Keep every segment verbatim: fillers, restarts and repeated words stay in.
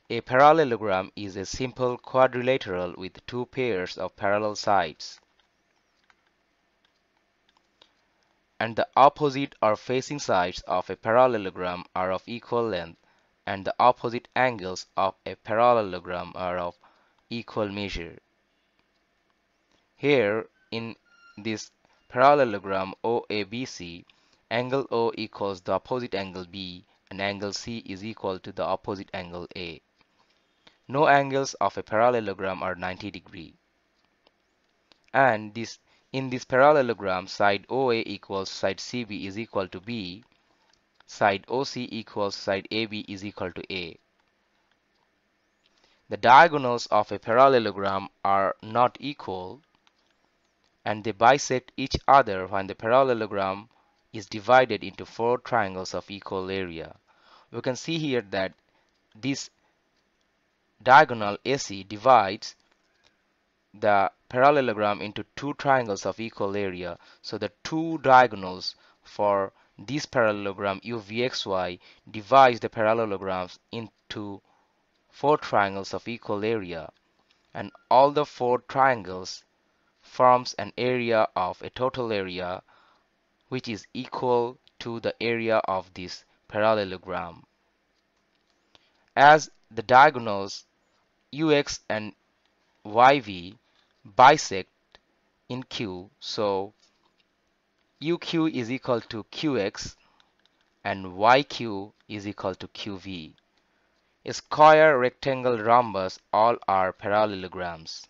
A parallelogram is a simple quadrilateral with two pairs of parallel sides, and the opposite or facing sides of a parallelogram are of equal length, and the opposite angles of a parallelogram are of equal measure. Here, in this parallelogram O A B C, angle O equals the opposite angle B, and angle C is equal to the opposite angle A. No angles of a parallelogram are ninety degree. And this in this parallelogram, side O A equals side C B is equal to B, side O C equals side A B is equal to A. The diagonals of a parallelogram are not equal, and they bisect each other when the parallelogram is divided into four triangles of equal area. We can see here that this diagonal A C divides the parallelogram into two triangles of equal area. So the two diagonals for this parallelogram U V X Y divides the parallelograms into four triangles of equal area, and all the four triangles forms an area of a total area which is equal to the area of this parallelogram. As the diagonals U X and Y V bisect in Q, so U Q is equal to Q X and Y Q is equal to Q V. A square, rectangle, rhombus all are parallelograms.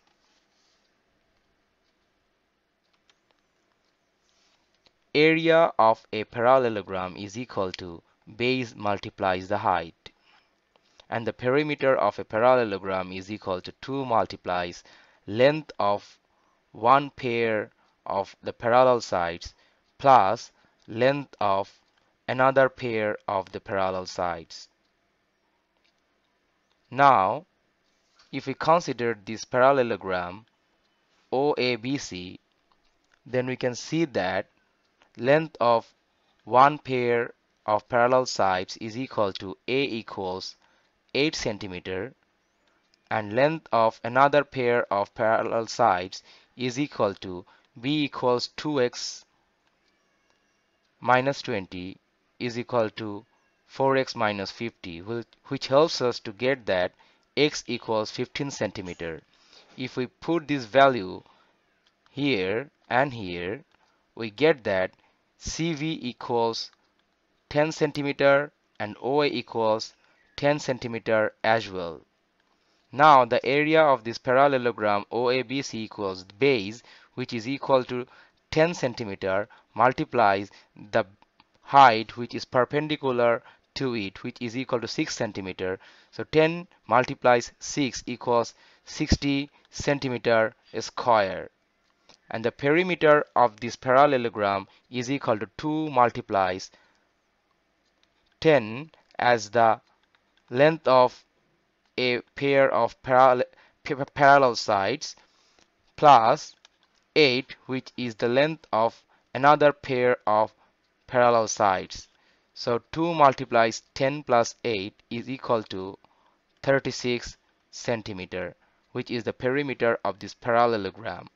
Area of a parallelogram is equal to base multiplies the height, and the perimeter of a parallelogram is equal to two multiplies length of one pair of the parallel sides plus length of another pair of the parallel sides. Now, if we consider this parallelogram O A B C, then we can see that length of one pair of parallel sides is equal to A equals eight centimeter, and length of another pair of parallel sides is equal to B equals two x minus twenty is equal to four x minus fifty, which helps us to get that x equals fifteen centimeter. If we put this value here and here, we get that C V equals ten centimeter and O A equals ten centimeter as well. Now the area of this parallelogram O A B C equals base, which is equal to ten centimeter, multiplies the height which is perpendicular to it, which is equal to six centimeter. So ten multiplies six equals sixty centimeter square. And the perimeter of this parallelogram is equal to two multiplies ten as the length of a pair of parallel, parallel sides plus eight, which is the length of another pair of parallel sides. So two multiplies ten plus eight is equal to thirty-six centimeter, which is the perimeter of this parallelogram.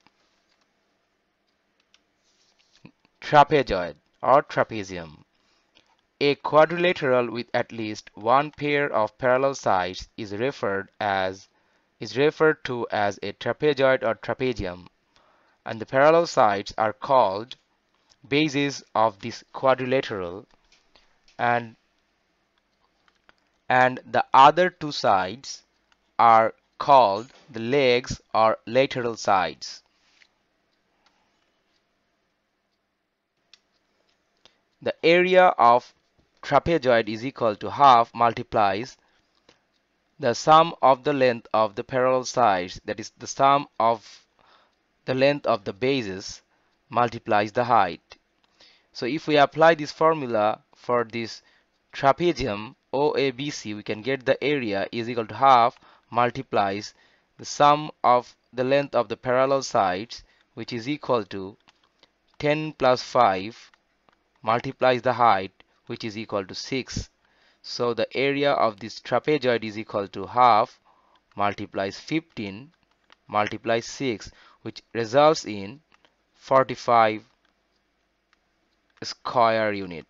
Trapezoid or trapezium. A quadrilateral with at least one pair of parallel sides is referred as is referred to as a trapezoid or trapezium, and the parallel sides are called bases of this quadrilateral, and and the other two sides are called the legs or lateral sides. The area of trapezoid is equal to half multiplies the sum of the length of the parallel sides, that is the sum of the length of the bases multiplies the height. So if we apply this formula for this trapezium O A B C, we can get the area is equal to half multiplies the sum of the length of the parallel sides, which is equal to ten plus five multiplies the height, which is equal to six. So the area of this trapezoid is equal to half multiplies fifteen multiplies six, which results in forty-five square unit.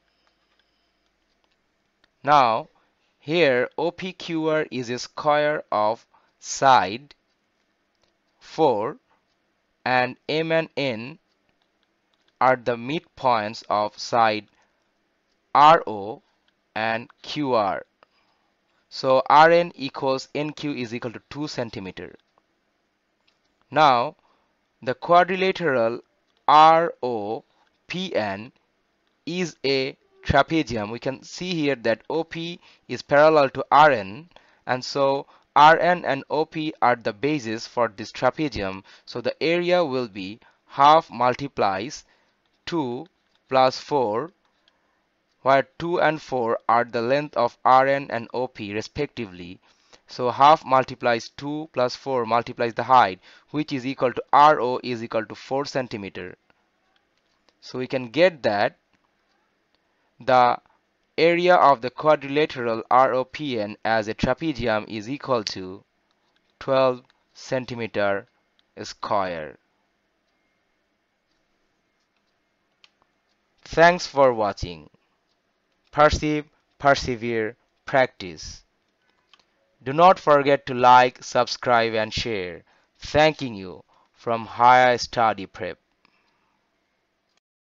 Now here O P Q R is a square of side four and M and N are the midpoints of side R O and Q R. So R N equals N Q is equal to two centimeter. Now the quadrilateral R O P N is a trapezium. We can see here that O P is parallel to R N, and so R N and O P are the bases for this trapezium. So the area will be half multiplies two plus four, where two and four are the length of R N and O P respectively. So half multiplies two plus four multiplies the height, which is equal to R O is equal to four centimeter. So we can get that the area of the quadrilateral R O P N as a trapezium is equal to twelve centimeter square. Thanks for watching. Perceive, persevere, practice. Do not forget to like, subscribe and share. Thanking you from Higher Study Prep.